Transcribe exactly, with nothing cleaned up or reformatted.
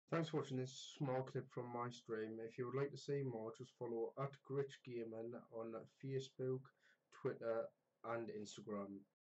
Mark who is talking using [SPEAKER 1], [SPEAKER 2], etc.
[SPEAKER 1] Thanks for watching this small clip from my stream. If you would like to see more, just follow at Glitch Gaming on Facebook, Twitter and Instagram.